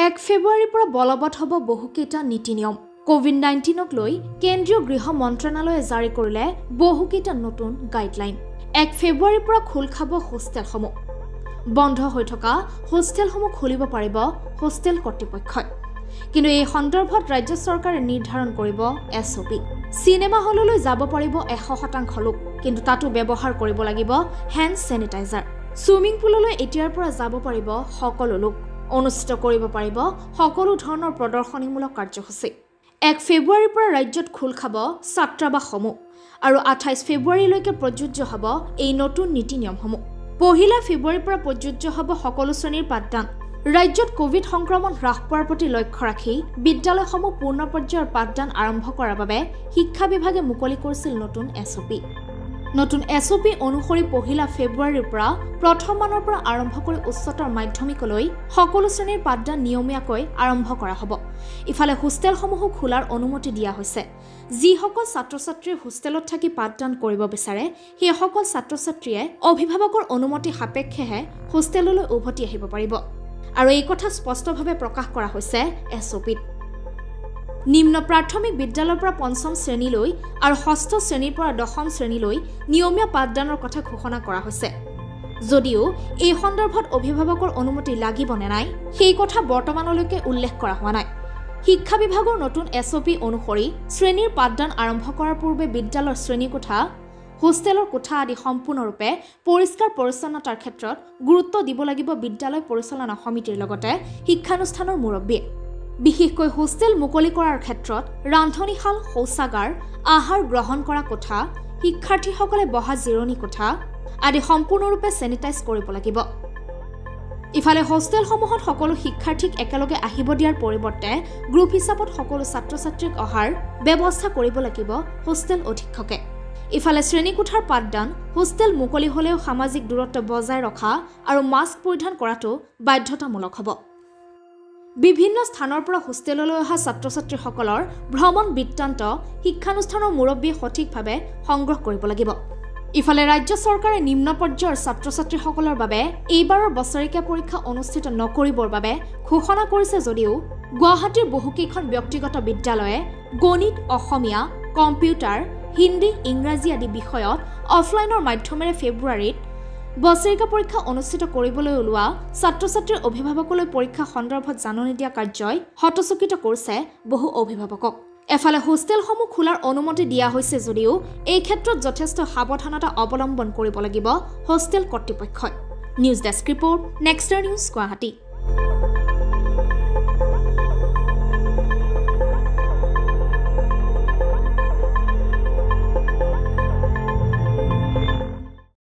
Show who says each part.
Speaker 1: 1 ফেব্ৰুৱাৰীৰ পৰা বলৱৎ হ'ব বহুকেইটা নীতি নিয়ম। COVID-19ক লৈ কেন্দ্ৰীয় গৃহ মন্ত্ৰণালয়ে জাৰি কৰিলে বহুকেইটা নতুন গাইডলাইন। 1 ফেব্ৰুৱাৰীৰ পৰা খোল খাব হোষ্টেলসমূহ। বন্ধ হৈ থকা হোষ্টেলসমূহ খুলিব পাৰিব হোষ্টেল কৰ্তৃপক্ষই। কিন্তু এই সন্দৰ্ভত ৰাজ্য চৰকাৰে নিৰ্ধাৰণ কৰিব SOP। চিনেমা হললৈ যাব পাৰিব 100% লোক, কিন্তু তাতো ব্যৱহাৰ কৰিব লাগিব হেণ্ড চেনিটাইজাৰ। সুইমিং পুললৈ এতিয়াৰ পৰা যাব পাৰিব সকলো লোক। অনুষ্ঠিত কৰিব পাৰিব সকলো ধৰণৰ প্ৰদৰ্শনীমূলক কাৰ্যসূচী। 1 ফেব্ৰুৱাৰীৰ পৰা ৰাজ্যত খোল খাব ছাত্ৰাবাসসমূহ আৰু 28 ফেব্ৰুৱাৰীলৈকে প্ৰযোজ্য হ'ব এই নতুন নীতি নিয়মসমূহ। 1 ফেব্ৰুৱাৰীৰ পৰা প্ৰযোজ্য হ'ব সকলো শ্ৰেণীৰ পাঠদান। ৰাজ্যত কোভিড সংক্ৰমণ হ্ৰাস পোৱাৰ প্ৰতি লক্ষ্য ৰাখি বিদ্যালয়সমূহ পূৰ্ণ পৰ্যায়ৰ পাঠদান আৰম্ভ কৰাৰ বাবে শিক্ষা বিভাগে মুকলি কৰিছিল নতুন SOP। নতুন SOP অনুসৰি 1 ফেব্ৰুৱাৰীৰ পৰা প্ৰথম মানৰ পৰা আৰম্ভ কৰি উচ্চতৰ মাধ্যমিকলৈ সকলো শ্ৰেণীৰ পাঠদান নিয়মীয়াকৈ আৰম্ভ কৰা হ'ব। ইফালে হোষ্টেলসমূহো খোলাৰ অনুমতি দিয়া হৈছে। যিসকল ছাত্ৰ-ছাত্ৰীয়ে হোষ্টেলত থাকি পাঠদান কৰিব বিচাৰে সেইসকল ছাত্ৰ-ছাত্ৰীয়ে অভিভাৱকৰ অনুমতি সাপেক্ষেহে হোষ্টেললৈ উভতি আহিব পাৰিব। আৰু এই কথা স্পষ্টভাৱে প্ৰকাশ কৰা হৈছে SOPত। নিম্ন প্ৰাথমিক বিদ্যালয়ৰ পৰা 5ম শ্ৰেণীলৈ আৰু 6ষ্ঠ শ্ৰেণীৰ পৰা 10ম শ্ৰেণীলৈ নিয়মীয়া পাঠদানৰ কথা ঘোষণা কৰা হৈছে। যদিও এই সন্দৰ্ভত অভিভাৱকৰ অনুমতি লাগিব নে নাই সেই কথা বৰ্তমানলৈকে উল্লেখ কৰা হোৱা নাই। শিক্ষা বিভাগৰ নতুন SOP অনুসৰি শ্ৰেণীৰ পাঠদান আৰম্ভ কৰাৰ পূৰ্বে বিদ্যালয়ৰ শ্ৰেণীকোঠা, হোষ্টেলৰ কোঠা আদি সম্পূৰ্ণৰূপে পৰিষ্কাৰ পৰিচ্ছন্নতাৰ ক্ষেত্ৰত গুৰুত্ব দিব লাগিব বিদ্যালয় পৰিচালনা সমিতিৰ লগতে শিক্ষানুষ্ঠানৰ মুৰব্বীয়ে। বিশেষকৈ হোষ্টেল মুকলি কৰাৰ ক্ষেত্ৰত ৰান্ধনীশাল, শৌচাগাৰ, আহাৰ গ্ৰহণ কৰা কোঠা, শিক্ষাৰ্থীসকলে বহা জিৰণি কোঠা আদি সম্পূৰ্ণৰূপে চেনিটাইজ কৰিব লাগিব। ইফালে হোষ্টেলসমূহত সকলো শিক্ষাৰ্থীক একেলগে আহিব দিয়াৰ পৰিৱৰ্তে গ্ৰুপ হিচাপত সকলো ছাত্ৰ-ছাত্ৰীক অহাৰ ব্যৱস্থা কৰিব লাগিব হোষ্টেল অধীক্ষকে। ইফালে শ্ৰেণীকোঠাৰ পাঠদান, হোষ্টেল মুকলি হ'লেও সামাজিক দূৰত্ব বজাই ৰখা আৰু মাস্ক পৰিধান কৰাটো বাধ্যতামূলক হ'ব। বিভিন্ন স্থানৰ পৰা হোষ্টেললৈ অহা ছাত্ৰ-ছাত্ৰীসকলৰ ভ্ৰমণ বৃত্তান্ত শিক্ষানুষ্ঠানৰ মুৰব্বীয়ে সঠিকভাৱে সংগ্ৰহ কৰিব লাগিব। ইফালে ৰাজ্য চৰকাৰে নিম্ন পৰ্যায়ৰ ছাত্ৰ-ছাত্ৰীসকলৰ বাবে এইবাৰৰ বছৰেকীয়া পৰীক্ষা অনুষ্ঠিত নকৰিবৰ বাবে ঘোষণা কৰিছে যদিও গুৱাহাটীৰ বহুকেইখন ব্যক্তিগত বিদ্যালয়ে গণিত, অসমীয়া, কম্পিউটাৰ, হিন্দী, ইংৰাজী আদি বিষয়ত অফলাইনৰ মাধ্যমেৰে ফেব্ৰুৱাৰীত বছৰেকীয়া পৰীক্ষা অনুষ্ঠিত কৰিবলৈ ওলোৱা ছাত্ৰ-ছাত্ৰীৰ অভিভাৱকলৈ পৰীক্ষা সন্দৰ্ভত জাননী দিয়া কাৰ্যই হতচকিত কৰিছে বহু অভিভাৱকক। এফালে হোষ্টেলসমূহ খোলাৰ অনুমতি দিয়া হৈছে যদিও এই ক্ষেত্ৰত যথেষ্ট সাৱধানতা অৱলম্বন কৰিব লাগিব হোষ্টেল কৰ্তৃপক্ষই। নিউজ ডেস্ক ৰিপৰ্ট, নেক্সটাৰ নিউজ, গুৱাহাটী।